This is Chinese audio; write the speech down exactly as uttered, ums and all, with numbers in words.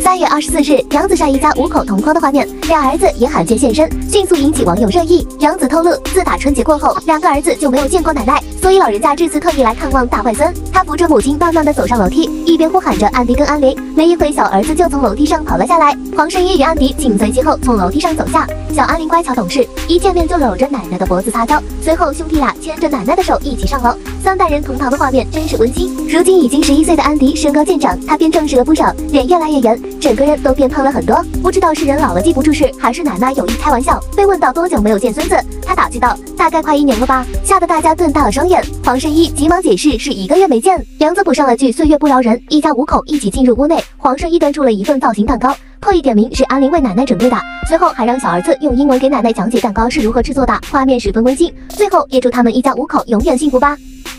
三月二十四日，杨子晒一家五口同框的画面，俩儿子也罕见现身，迅速引起网友热议。杨子透露，自打春节过后，两个儿子就没有见过奶奶，所以老人家这次特意来看望大外孙。他扶着母亲慢慢的走上楼梯，一边呼喊着安迪跟安玲。没一会，小儿子就从楼梯上跑了下来。黄圣依与安迪紧随其后从楼梯上走下。小安玲乖巧懂事，一见面就搂着奶奶的脖子撒娇，随后兄弟俩牵着奶奶的手一起上楼。三代人同堂的画面真是温馨。如今已经十一岁的安迪身高见长，他变正式了不少，脸越来越圆，整个人都变胖了很多。不知道是人老了记不住事，还是奶奶有意开玩笑。被问到多久没有见孙子，他打趣道：“大概快一年了吧。”吓得大家瞪大了双眼。黄圣依急忙解释是一个月没见。杨子补上了句：“岁月不饶人。”一家五口一起进入屋内，黄圣依端出了一份造型蛋糕，特意点名是安玲为奶奶准备的，随后还让小儿子用英文给奶奶讲解蛋糕是如何制作的，画面十分温馨。最后也祝他们一家五口永远幸福吧。